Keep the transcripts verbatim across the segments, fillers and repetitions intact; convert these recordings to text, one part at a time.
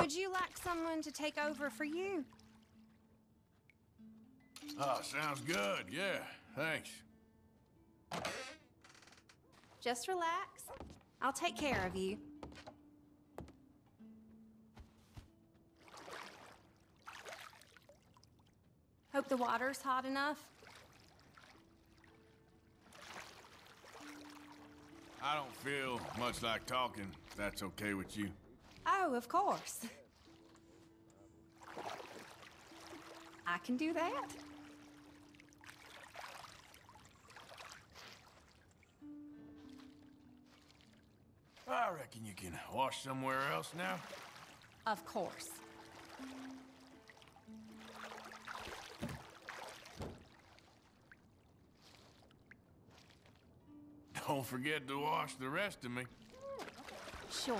Would you like someone to take over for you? Oh, sounds good. Yeah, thanks. Just relax. I'll take care of you. Hope the water's hot enough. I don't feel much like talking, if that's okay with you. Oh, of course. I can do that. I reckon you can wash somewhere else now. Of course. Don't forget to wash the rest of me. Sure.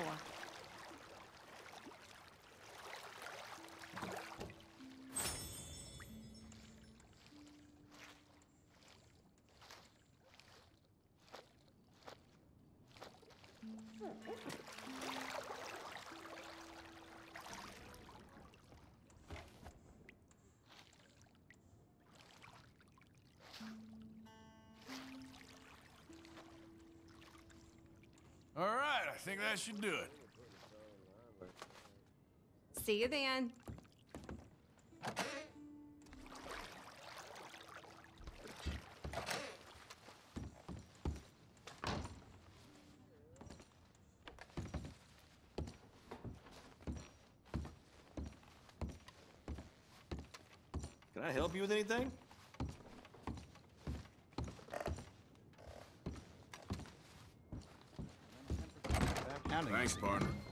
All right, I think that should do it. See you then. Can I help you with anything? Thanks, partner.